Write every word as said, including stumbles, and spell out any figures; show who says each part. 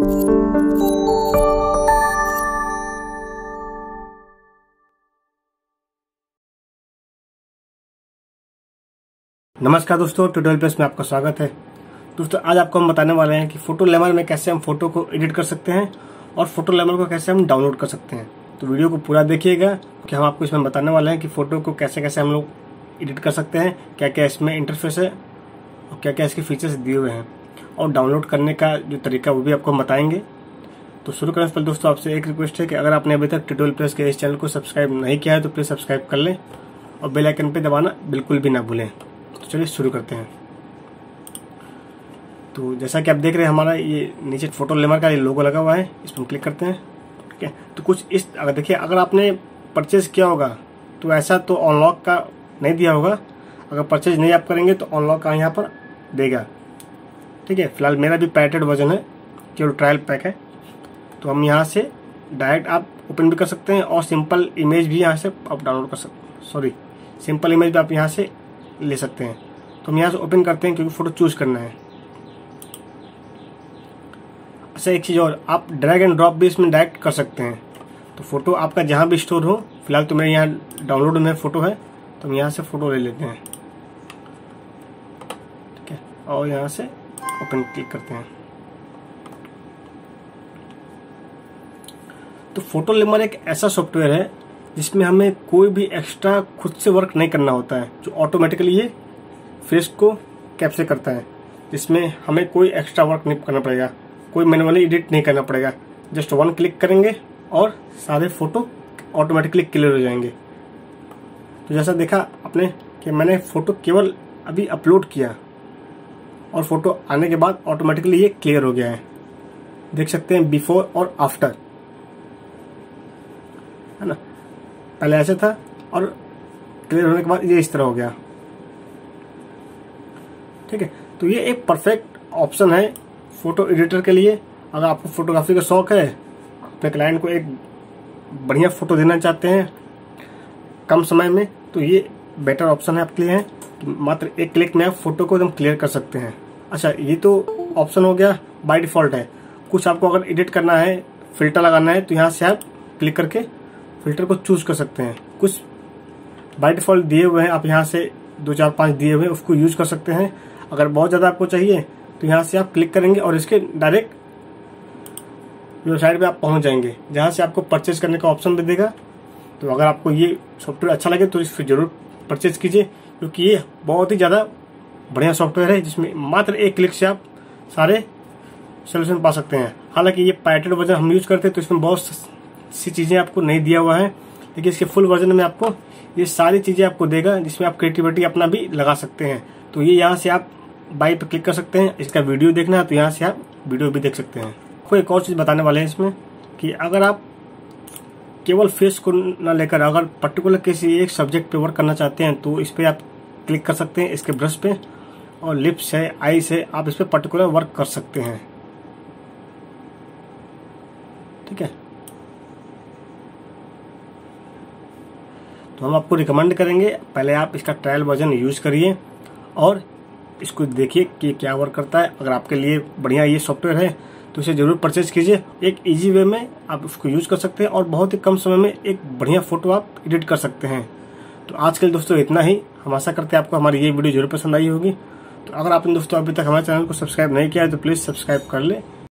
Speaker 1: नमस्कार दोस्तों, tutorial plus में आपका स्वागत है। दोस्तों आज आपको हम बताने वाले हैं कि फोटो लेमर में कैसे हम फोटो को एडिट कर सकते हैं और फोटो लेमर को कैसे हम डाउनलोड कर सकते हैं। तो वीडियो को पूरा देखिएगा कि हम आपको इसमें बताने वाले हैं कि फोटो को कैसे कैसे हम लोग एडिट कर सकते हैं, क्या क्या इसमें इंटरफेस है और क्या क्या इसके फीचर्स दिए हुए हैं, और डाउनलोड करने का जो तरीका वो भी आपको हम बताएंगे। तो शुरू करने से पहले दोस्तों आपसे एक रिक्वेस्ट है कि अगर आपने अभी तक ट्यूटोरियल प्लस के इस चैनल को सब्सक्राइब नहीं किया है तो प्लीज सब्सक्राइब कर लें और बेल आइकन पे दबाना बिल्कुल भी ना भूलें। तो चलिए शुरू करते हैं। तो जैसा कि आप देख रहे हैं हमारा ये नीचे फोटो लेमर का ये लोगो लगा हुआ है, इस पर क्लिक करते हैं। ठीक है, तो कुछ इस अगर देखिए अगर आपने परचेज किया होगा तो ऐसा तो अनलॉक का नहीं दिया होगा। अगर परचेज नहीं आप करेंगे तो अनलॉक का यहाँ पर देगा। ठीक है, फिलहाल मेरा भी पैकेटेड वर्जन है, केवल ट्रायल पैक है। तो हम यहाँ से डायरेक्ट आप ओपन भी कर सकते हैं और सिंपल इमेज भी यहाँ से आप डाउनलोड कर सकते सॉरी सिंपल इमेज भी आप यहाँ से ले सकते हैं। तो हम यहाँ से ओपन करते हैं क्योंकि फोटो चूज करना है। अच्छा एक चीज़ और, आप ड्रैग एंड ड्रॉप भी इसमें डायरेक्ट कर सकते हैं। तो फोटो आपका जहाँ भी स्टोर हो, फिलहाल तो मेरे यहाँ डाउनलोड में फोटो है तो हम यहाँ से फोटो ले लेते हैं। ठीक है, और यहाँ से ओपन क्लिक करते हैं। तो फोटो लेमर एक ऐसा सॉफ्टवेयर है जिसमें हमें कोई भी एक्स्ट्रा खुद से वर्क नहीं करना होता है, जो ऑटोमेटिकली ये फेस को कैप्चर करता है, जिसमें हमें कोई एक्स्ट्रा वर्क नहीं करना पड़ेगा, कोई मैनुअली एडिट नहीं करना पड़ेगा। जस्ट वन क्लिक करेंगे और सारे फोटो ऑटोमेटिकली क्लियर हो जाएंगे। तो जैसा देखा आपने कि मैंने फोटो केवल अभी अपलोड किया और फोटो आने के बाद ऑटोमेटिकली ये क्लियर हो गया है। देख सकते हैं बिफोर और आफ्टर, है ना। पहले ऐसे था और क्लियर होने के बाद ये इस तरह हो गया। ठीक है, तो ये एक परफेक्ट ऑप्शन है फोटो एडिटर के लिए। अगर आपको फोटोग्राफी का शौक है, अपने क्लाइंट को एक बढ़िया फोटो देना चाहते हैं कम समय में, तो ये बेटर ऑप्शन है आपके लिए है कि मात्र एक क्लिक में आप फोटो को एकदम क्लियर कर सकते हैं। अच्छा, ये तो ऑप्शन हो गया बाय डिफॉल्ट है। कुछ आपको अगर एडिट करना है, फिल्टर लगाना है, तो यहाँ से आप क्लिक करके फिल्टर को चूज कर सकते हैं। कुछ बाय डिफॉल्ट दिए हुए हैं, आप यहाँ से दो चार पांच दिए हुए हैं, उसको यूज कर सकते हैं। अगर बहुत ज्यादा आपको चाहिए तो यहाँ से आप क्लिक करेंगे और इसके डायरेक्ट वेबसाइट पे आप पहुंच जाएंगे, जहाँ से आपको परचेज करने का ऑप्शन भी देगा। तो अगर आपको ये सॉफ्टवेयर अच्छा लगे तो इसे जरूर परचेज कीजिए, क्योंकि ये बहुत ही ज्यादा बढ़िया सॉफ्टवेयर है जिसमें मात्र एक क्लिक से आप सारे सोल्यूशन पा सकते हैं। हालांकि ये पैकेटेड वर्जन हम यूज करते हैं तो इसमें बहुत सी चीजें आपको नहीं दिया हुआ है, लेकिन इसके फुल वर्जन में आपको ये सारी चीजें आपको देगा, जिसमें आप क्रिएटिविटी अपना भी लगा सकते हैं। तो ये यहाँ से आप बाई पे क्लिक कर सकते हैं। इसका वीडियो देखना है तो यहाँ से आप वीडियो भी देख सकते हैं। कोई एक और चीज बताने वाले हैं इसमें कि अगर आप केवल फेस को न लेकर अगर पर्टिकुलर किसी एक सब्जेक्ट पे वर्क करना चाहते हैं तो इस पे आप क्लिक कर सकते हैं, इसके ब्रश पे, और लिप्स है, आईज है, आप इस पे पर्टिकुलर वर्क कर सकते हैं। ठीक है, तो हम आपको रिकमेंड करेंगे पहले आप इसका ट्रायल वर्जन यूज करिए और इसको देखिए कि क्या वर्क करता है। अगर आपके लिए बढ़िया ये सॉफ्टवेयर है तो इसे जरूर परचेज कीजिए। एक इजी वे में आप उसको यूज कर सकते हैं और बहुत ही कम समय में एक बढ़िया फोटो आप एडिट कर सकते हैं। तो आज के लिए दोस्तों इतना ही। हम आशा करते हैं आपको हमारी ये वीडियो जरूर पसंद आई होगी। तो अगर आपने दोस्तों अभी तक हमारे चैनल को सब्सक्राइब नहीं किया है तो प्लीज सब्सक्राइब कर ले